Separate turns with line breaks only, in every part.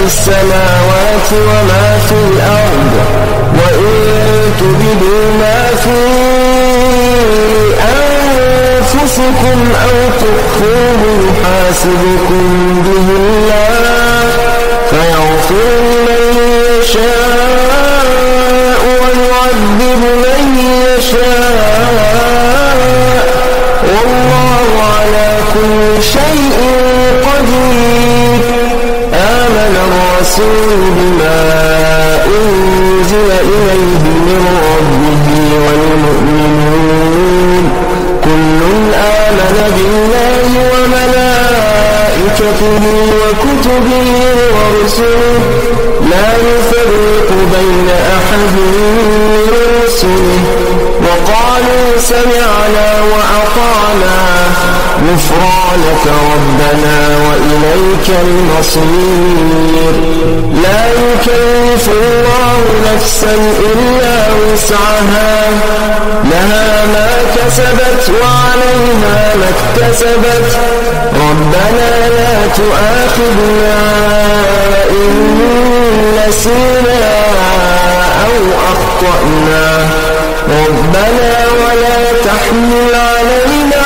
السماوات وما في الأرض وإن تبدوا ما في أنفسكم أو تخفوه يحاسبكم به الله فيغفر من يشاء ويعذب من يشاء والله على كل شيء قدير. آمن الرسول بما أنزل إليه من ربه والمؤمنون كل آمن بالله وملائكته وكتبه ورسله لا يفرق بين أحد من رسله وقالوا سمعنا وأطعنا غفرانك ربنا وإليك المصير. لا يكلف الله نفسا إلا وسعها لها ما كسبت وعليها ما اكتسبت ربنا لا تؤاخذنا إن نسينا أو أخطأنا ربنا ولا تحمل علينا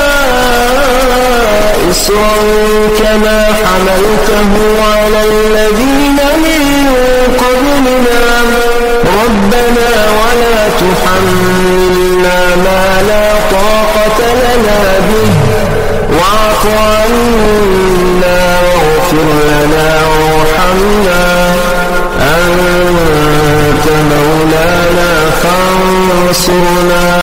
إصرا كما حملته على الذين من قبلنا ربنا ولا تحملنا ما لا طاقة لنا به واعف عنا واغفر لنا وارحمنا أنت مولانا فانصرنا